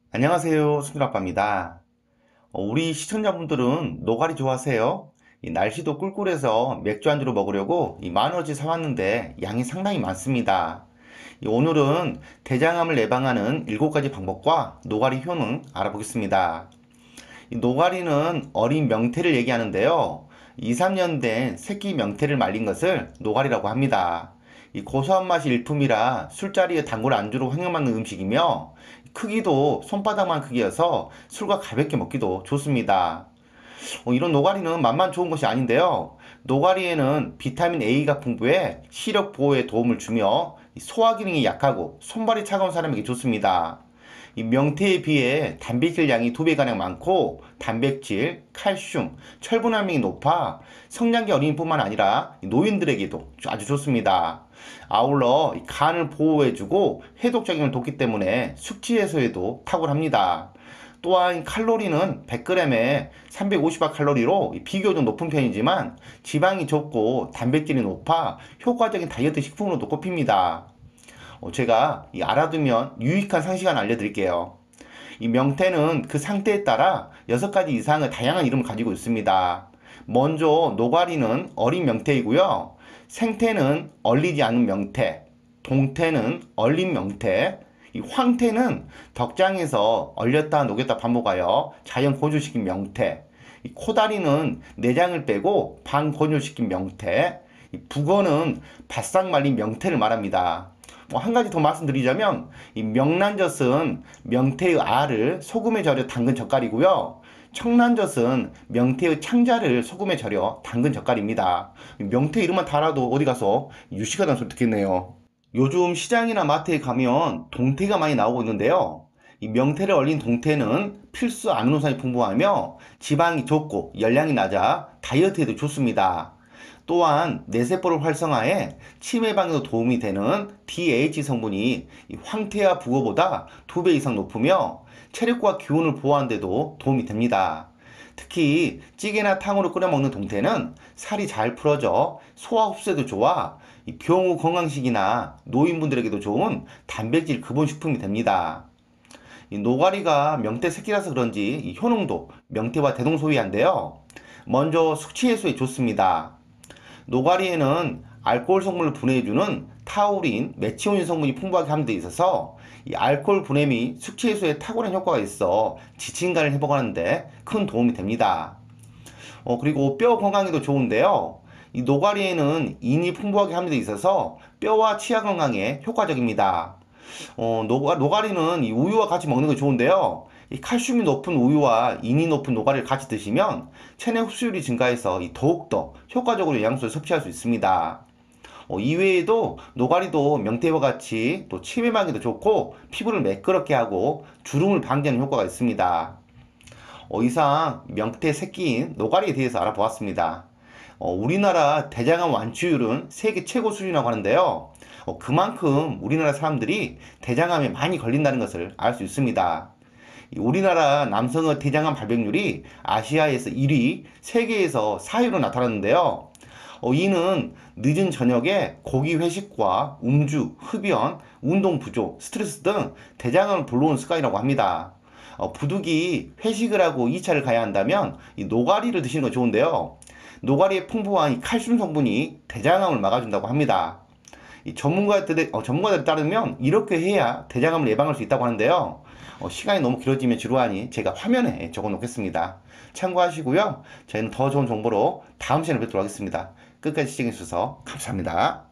안녕하세요. 순준아빠입니다. 우리 시청자분들은 노가리 좋아하세요? 이 날씨도 꿀꿀해서 맥주 안주로 먹으려고 만원어치 사왔는데 양이 상당히 많습니다. 오늘은 대장암을 예방하는 7가지 방법과 노가리 효능 알아보겠습니다. 이 노가리는 어린 명태를 얘기하는데요. 2, 3년 된 새끼 명태를 말린 것을 노가리라고 합니다. 이 고소한 맛이 일품이라 술자리에 단골 안주로 환영받는 음식이며 크기도 손바닥만 크기여서 술과 가볍게 먹기도 좋습니다. 이런 노가리는 맛만 좋은 것이 아닌데요. 노가리에는 비타민 A가 풍부해 시력 보호에 도움을 주며 소화 기능이 약하고 손발이 차가운 사람에게 좋습니다. 이 명태에 비해 단백질 양이 2배가량 많고 단백질, 칼슘, 철분 함량이 높아 성장기 어린이뿐만 아니라 노인들에게도 아주 좋습니다. 아울러 간을 보호해주고 해독작용을 돕기 때문에 숙취 해소에도 탁월합니다. 또한 칼로리는 100g에 350칼로리로 비교적 높은 편이지만 지방이 적고 단백질이 높아 효과적인 다이어트 식품으로도 꼽힙니다. 제가 알아두면 유익한 상식 하나 알려드릴게요. 이 명태는 그 상태에 따라 6가지 이상의 다양한 이름을 가지고 있습니다. 먼저 노가리는 어린 명태이고요. 생태는 얼리지 않은 명태, 동태는 얼린 명태, 이 황태는 덕장에서 얼렸다 녹였다 반복하여 자연 건조시킨 명태, 이 코다리는 내장을 빼고 반건조시킨 명태, 이 북어는 바싹 말린 명태를 말합니다. 한 가지 더 말씀드리자면 이 명란젓은 명태의 알을 소금에 절여 담근 젓갈이고요. 청란젓은 명태의 창자를 소금에 절여 담근 젓갈입니다. 명태 이름만 달아도 어디 가서 유식하다는 소리 듣겠네요. 요즘 시장이나 마트에 가면 동태가 많이 나오고 있는데요. 이 명태를 얼린 동태는 필수 아미노산이 풍부하며 지방이 적고 열량이 낮아 다이어트에도 좋습니다. 또한 뇌세포를 활성화해 치매 예방에도 도움이 되는 DH 성분이 황태와 북어보다 2배 이상 높으며 체력과 기운을 보호하는 데도 도움이 됩니다. 특히 찌개나 탕으로 끓여 먹는 동태는 살이 잘 풀어져 소화 흡수에도 좋아 병 후 건강식이나 노인분들에게도 좋은 단백질 기본 식품이 됩니다. 이 노가리가 명태 새끼라서 그런지 이 효능도 명태와 대동소이한데요. 먼저 숙취 해소에 좋습니다. 노가리에는 알코올 성분을 분해해주는 타우린, 메치오닌 성분이 풍부하게 함유되어 있어서 이 알코올 분해 및 숙취 해소에 탁월한 효과가 있어 지친감을 회복하는데 큰 도움이 됩니다. 그리고 뼈 건강에도 좋은데요. 이 노가리에는 인이 풍부하게 함유되어 있어서 뼈와 치아 건강에 효과적입니다. 노가리는 이 우유와 같이 먹는 게 좋은데요. 이 칼슘이 높은 우유와 인이 높은 노가리를 같이 드시면 체내 흡수율이 증가해서 더욱더 효과적으로 영양소를 섭취할 수 있습니다. 이외에도 노가리도 명태와 같이 또 치매 예방에도 좋고 피부를 매끄럽게 하고 주름을 방지하는 효과가 있습니다. 이상 명태 새끼인 노가리에 대해서 알아보았습니다. 우리나라 대장암 완치율은 세계 최고 수준이라고 하는데요. 그만큼 우리나라 사람들이 대장암에 많이 걸린다는 것을 알 수 있습니다. 우리나라 남성의 대장암 발병률이 아시아에서 1위, 세계에서 4위로 나타났는데요. 이는 늦은 저녁에 고기 회식과 음주, 흡연, 운동 부족, 스트레스 등 대장암을 불러오는 습관이라고 합니다. 부득이 회식을 하고 2차를 가야 한다면 이 노가리를 드시는 건 좋은데요. 노가리에 풍부한 이 칼슘 성분이 대장암을 막아준다고 합니다. 이 전문가들에 따르면 이렇게 해야 대장암을 예방할 수 있다고 하는데요. 시간이 너무 길어지면 지루하니 제가 화면에 적어 놓겠습니다. 참고하시고요. 저희는 더 좋은 정보로 다음 시간에 뵙도록 하겠습니다. 끝까지 시청해 주셔서 감사합니다.